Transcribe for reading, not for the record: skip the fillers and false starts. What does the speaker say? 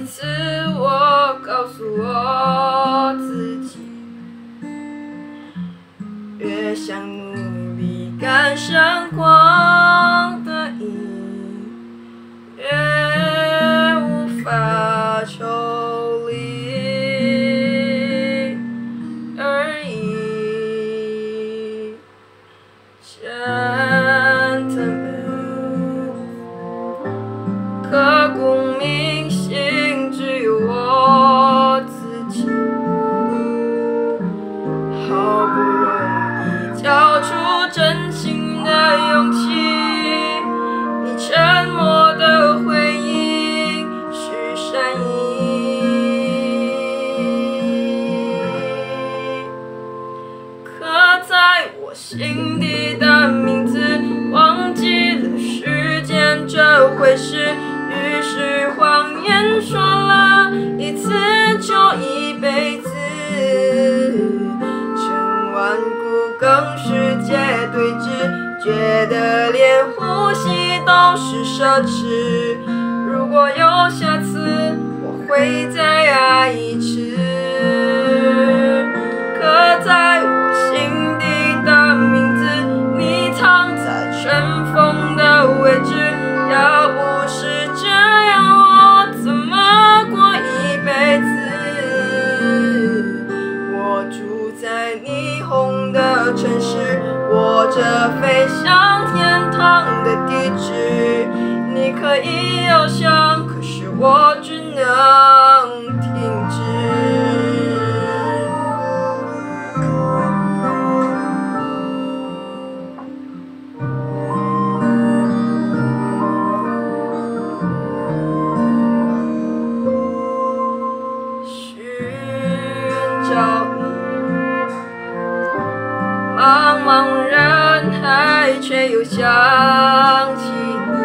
次我告诉我自己，越想努力赶上光的影，越无法抽离而已。Gentlemen， 刻骨铭心只有我自己，好不容易交出真心的勇气，你沉默的回应是善意。刻在我心底的名字，忘记了时间这回事，于是谎言说了一次就一辈子，千万古更世界对峙，觉得连呼吸都是奢侈。如果有下次，我会再爱一次。刻在我心底的名字，你藏在尘封的位置。要不是这样，我怎么过一辈子？我住在霓虹的城市，握着飞向天堂的地址。你可以翱翔，可是我只能停止。茫茫人海，却又想起你。